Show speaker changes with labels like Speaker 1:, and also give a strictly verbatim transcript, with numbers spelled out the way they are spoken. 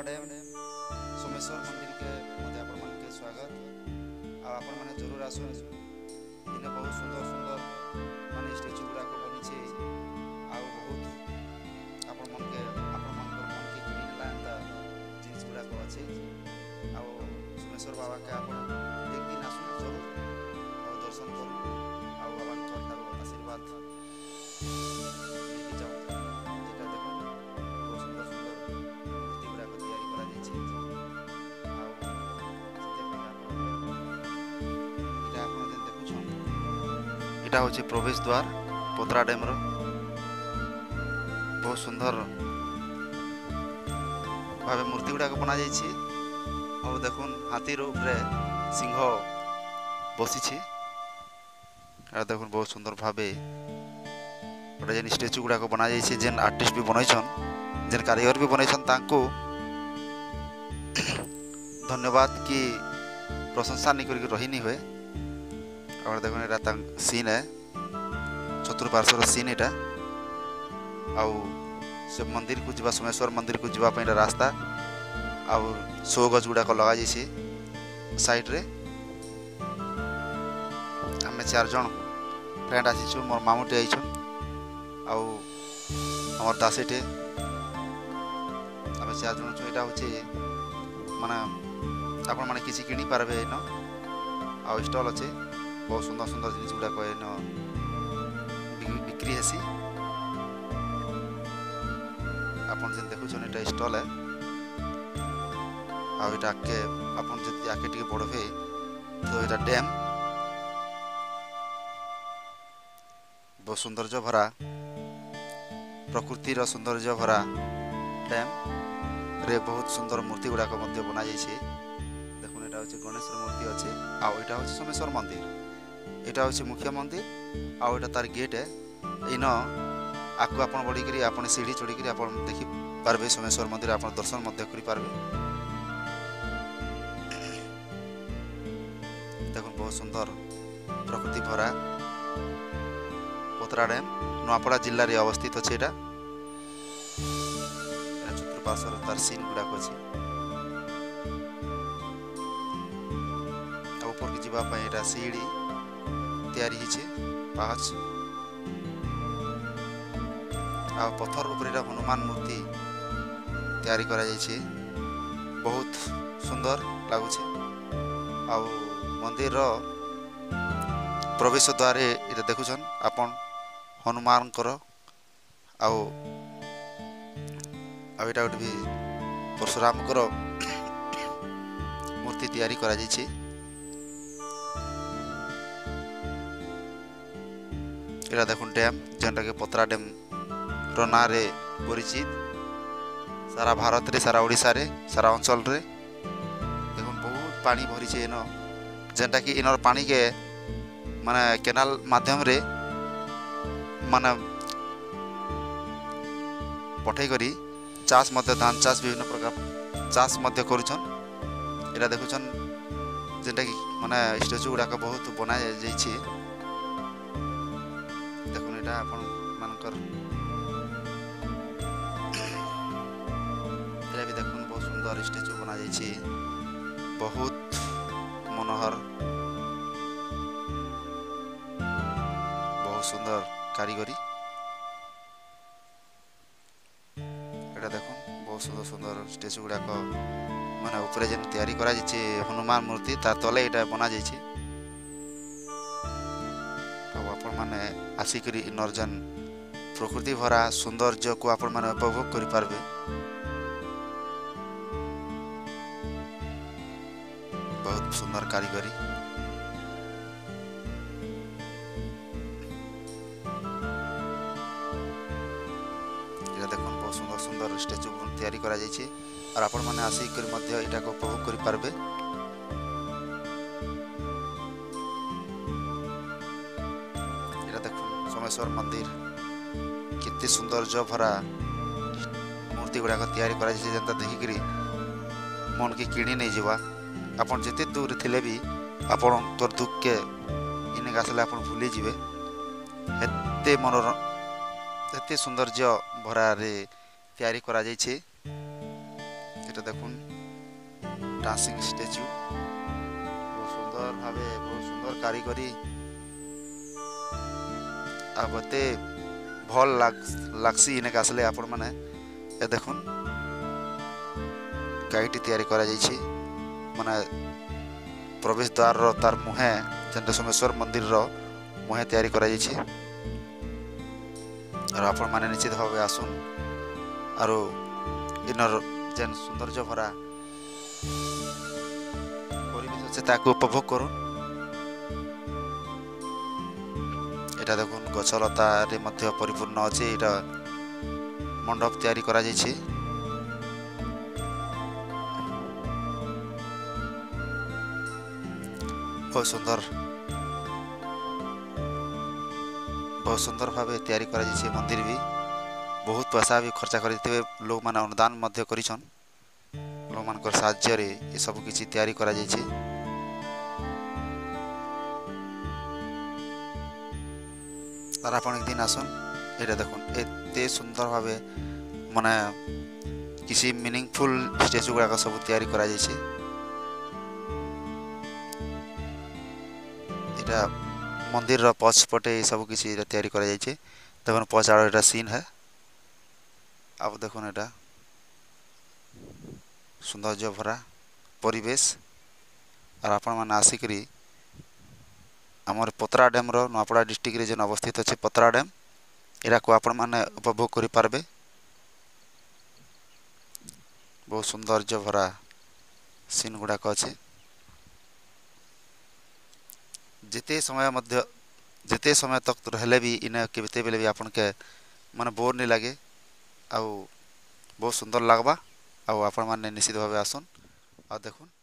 Speaker 1: Dam Someshwar मंदिर के मध्य आपण मन के स्वागत आ आपण माने जरूर आसो इने बहुत सुंदर सुंदर माने स्टैचू गुडा को बनी आ बहुत आपण मन के आपण मन को मन के किनी ला एंता जिनिस गुडा को अछि आ सोमेश्वर बाबा के आपण एक दिन आसो जरूर आ दर्शन करू आ बाबा को तारो आशीर्वाद लेके जाओ। एटा देखो बहुत सुंदर सुंदर मूर्ति गुडा को तैयारी करा जाय छै एटा होचे प्रवेश द्वार पोतरा डैम रो बहुत सुंदर भावे मूर्ति गुडा को बना जाय छी और देखुन हाथी रो ऊपर सिंह बसी छी आ देखुन बहुत सुंदर भावे गोटे जेन स्टैचू गुडा को बना जाय छी जेन आर्टिस्ट भी बनाई छन जेन कारीगर भी बनाई छन तांको धन्यवाद की प्रशंसा नहीं करके रही नहीं हुए और देखो एटा तांग सीन है चतुर्पार्श्वर सीन एटा आउ से मंदिर को जीवा सोमेश्वर मंदिर को जीवा पे रास्ता आउ सो गज गुडा को लगा जैसे साइड रे हमें चार जन फ्रेंड आसीछु मोर मामुटे आइछन आउ हमर दासेटे हमें चार जन छु एटा होचे माने आपण माने किसी किनी पारबे न आ स्टॉल अच्छे बहुत सुंदर सुंदर जिनिस गुडा को न बिक्री हेसी आपण जेन देखु छन एटा स्टॉल है आ एटा के आपण जति आके टिके पड़बे तो एटा डैम बहुत सौंदर्य भरा प्रकृति रो सौंदर्य भरा डैम रे बहुत सुंदर मूर्ति गुडा को मध्य बना जाय छै देखुन एटा होचे गणेश रो मूर्ति अछि आ एटा होचे सोमेश्वर मंदिर एटा होचे मुख्य मंदिर आ एटा तार गेट है इन आकु आपण बड़ी करी आपण सीढ़ी चढ़ी करी आपण देखि पारबे सोमेश्वर मंदिर आपण दर्शन मध्य करी पारबे देखुन बहुत सुंदर प्रकृति भरा पोतरा डैम नवापड़ा जिल्ला रे अवस्थित अछि एटा चतुर्पार्श्वर तार सीन गुडा को अछि ऊपर की जीवा पय एटा सीढ़ी तैयारी हिचे पाँच आ पत्थर ऊपर एटा हनुमान मूर्ति तैयारी करा जाय छै बहुत सुंदर लागु छै आ मंदिर रो प्रवेश द्वार एटा देखुछन आपण हनुमान करो आ आ एटा भी परशुराम करो मूर्ति तैयारी करा जाय छै एटा देखुन डैम जेनटा के पोतरा डैम रो ना रे परिचित सारा भारत रे सारा ओडिसा रे सारा अंचल रे देखुन बहुत पानी भरी छे न जेनटा कि इनर पानी के माने केनाल माध्यम रे माने पठे करी चाष मध्य धान चाष विभिन्न प्रकार चाष मध्य करूछन एटा देखुछन जेनटा कि माने स्टैचू गुडा का बहुत बना जाय छै देखुन एटा आपण मानकर एटा भी देखुन बहुत सुंदर स्टैचू बना जाय छै बहुत मनोहर बहुत सुंदर कारीगरी एटा देखुन बहुत सुंदर सुंदर स्टैचू गुडा को माने ऊपर जेन तैयारी करा जाय छै हनुमान मूर्ति तार तले एटा बना जाय छै आपण माने आसिकरी नरजन प्रकृति भरा सौंदर्य को आपण माने उपभोग करि पारबे बहुत सुंदर कारीगरी एटा देखुन बहुत सुंदर सुंदर स्टैचू तैयारी करा जाय छै और आपण माने आसिकरी मध्य एटा को उपभोग करि पारबे सोमेश्वर मंदिर कितने सौंदर्य भरा मूर्ति गुडा को तैयारी करा जाय जनता देखि करी मन के किणी नहीं जीवा आपण जते दूर थिले भी आपण तोर दुख के इने गासले आपण भूली जिवे एते मनोरम एते सौंदर्य भरा रे तैयारी करा जाय छै এটা দেখুন ডান্সিং স্ট্যাচু ବହୁତ ସୁନ୍ଦର ଭାବେ ବହୁତ ସୁନ୍ଦର କାରିଗରୀ ଆଉ ଏତେ ଭଲ ଲାଗ୍ସି ଇନେକେ ଆସିଲେ ଆପଣମାନେ ଏ ଦେଖୁନ୍ ଗାଈଟି ତିଆରି କରାଯାଇଛି ମାନେ ପ୍ରବେଶ ଦ୍ୱାରର ତାର ମୁହେଁ ଯେନ୍ଟା ସୋମେଶ୍ୱର ମନ୍ଦିରର ମୁହେଁ ତିଆରି କରାଯାଇଛି ଆରୁ ଆପଣମାନେ ନିଶ୍ଚିତ ଭାବେ ଆସୁନ୍ ଆରୁ ଇନର ଯେନ୍ ସୌନ୍ଦର୍ଯ୍ୟ ଭରା ପରିବେଶ ଅଛି ତାକୁ ଉପଭୋଗ କରୁନ୍। এটা দেখুন গছলতারে ମଧ୍ୟ ପରିପୂର୍ଣ୍ଣ ଅଛି ଏଇଟା ମଣ୍ଡପ ତିଆରି କରାଯାଇଛି ବହୁତ ସୁନ୍ଦର ବହୁତ ସୁନ୍ଦର ଭାବେ ତିଆରି କରାଯାଇଛି ମନ୍ଦିର ବି ବହୁତ ପଇସା ବି ଖର୍ଚ୍ଚ କରିଥିବେ ଲୋକମାନେ ଅନୁଦାନ ମଧ୍ୟ କରିଛନ୍ ଲୋକମାନଙ୍କର ସାହାଯ୍ୟରେ ଏସବୁ କିଛି ତିଆରି କରାଯାଇଛି। আর আপন একদিন আসুন এটা দেখুন এতে সুন্দর ভাবে মানে কিছু মিনিংফুল স্ট্যাচু গুড়াক সব তৈরি করা যাইছে এটা মন্দিরর পছ পটে এই সব কিছু এটা তৈরি করা যাইছে দেখুন পছ আড় এটা সিন হ্যাঁ আব দেখুন এটা সৌন্দর্য ভরা পরিবেশ আর আপন মানে আসিকি আমার পতরা ড্যামর নূଆପଡ଼ା ডিস্ট্রিক্টরে যেন অবস্থিত আছে পতরা ড্যাম এরাকু আপন মানে উপভোগ করে পারবে ବହୁତ ସୌନ୍ଦର୍ଯ୍ୟ ଭରା ସିନ୍ ଗୁଡ଼ାକ ଅଛି ଯେତେ ସମୟ ମଧ୍ୟ ଯେତେ ସମୟ ତକ ରହିଲେ ବି ଇନେ କେତେବେଳେ ବି ଆପଣକେ ମାନେ ବୋର୍ ନି ଲାଗେ ଆଉ ବହୁତ ସୁନ୍ଦର ଲାଗ୍ବା ଆଉ ଆପଣମାନେ ନିଶ୍ଚିତ ଭାବେ ଆସୁନ୍ ଆଉ ଦେଖୁନ୍